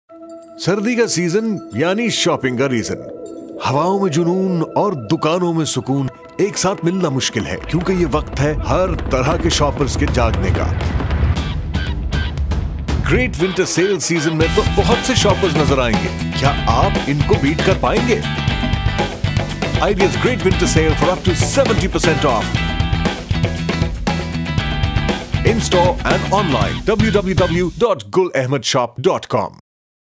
सर्दी का सीजन यानी शॉपिंग का रीजन। हवाओं में जुनून और दुकानों में सुकून एक साथ मिलना मुश्किल है, क्योंकि ये वक्त है हर तरह के शॉपर्स के जागने का। ग्रेट विंटर सेल सीजन में तो बहुत से शॉपर्स नजर आएंगे। क्या आप इनको बीट कर पाएंगे? Idea's Great Winter Sale for up to 70% off. In store and online, www.gulahmadshop.com.